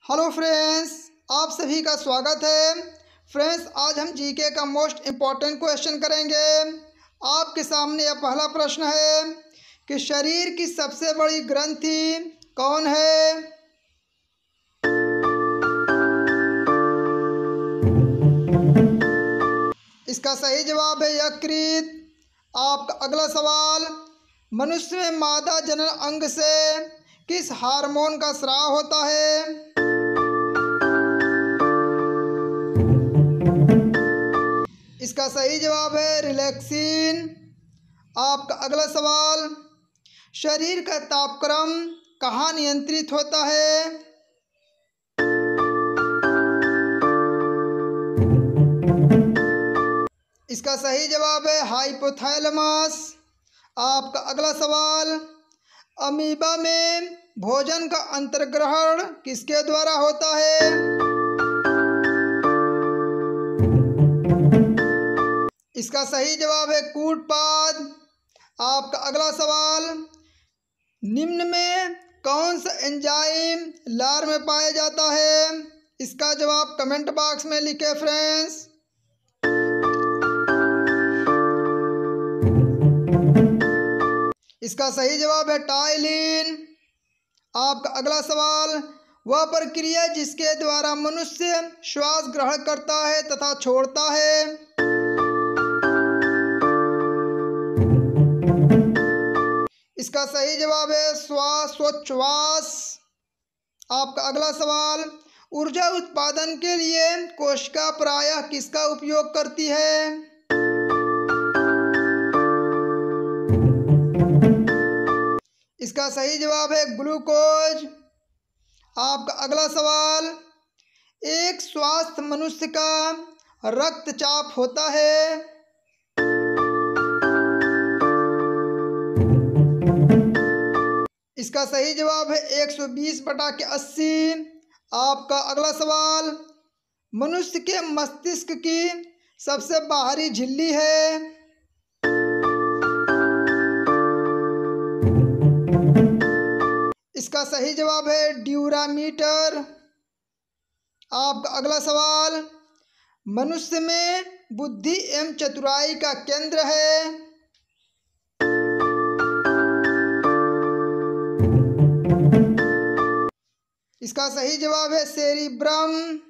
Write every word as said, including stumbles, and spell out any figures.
Hello friends, आप सभी का स्वागत है। फ्रेंड्स, आज हम जीके का मोस्ट इम्पॉर्टेंट क्वेश्चन करेंगे। आपके सामने यह पहला प्रश्न है कि शरीर की सबसे बड़ी ग्रंथि कौन है। इसका सही जवाब है यकृत। आपका अगला सवाल, मनुष्य में मादा जनन अंग से किस हार्मोन का स्राव होता है। इसका सही जवाब है रिलैक्सिन। आपका अगला सवाल, शरीर का तापक्रम कहाँ नियंत्रित होता है। इसका सही जवाब है हाइपोथैलेमस। आपका अगला सवाल, अमीबा में भोजन का अंतर्ग्रहण किसके द्वारा होता है। इसका सही जवाब है कूटपाद। आपका अगला सवाल, निम्न में कौन सा एंजाइम लार में पाया जाता है। इसका जवाब कमेंट बॉक्स में लिखें फ्रेंड्स। इसका सही जवाब है टाइलिन। आपका अगला सवाल, वह प्रक्रिया जिसके द्वारा मनुष्य श्वास ग्रहण करता है तथा छोड़ता है। इसका सही जवाब है श्वासोच्छ्वास। आपका अगला सवाल, ऊर्जा उत्पादन के लिए कोशिका प्रायः किसका उपयोग करती है। इसका सही जवाब है ग्लूकोज। आपका अगला सवाल, एक स्वस्थ मनुष्य का रक्तचाप होता है। इसका सही जवाब है एक सौ बीस बटा के अस्सी। आपका अगला सवाल, मनुष्य के मस्तिष्क की सबसे बाहरी झिल्ली है। इसका सही जवाब है ड्यूरामीटर। आपका अगला सवाल, मनुष्य में बुद्धि एवं चतुराई का केंद्र है। इसका सही जवाब है सेरिब्रम।